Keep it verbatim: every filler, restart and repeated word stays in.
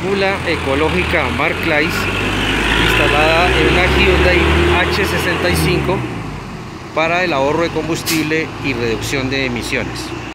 mula ecológica Barclays instalada en una Hyundai H sesenta y cinco para el ahorro de combustible y reducción de emisiones.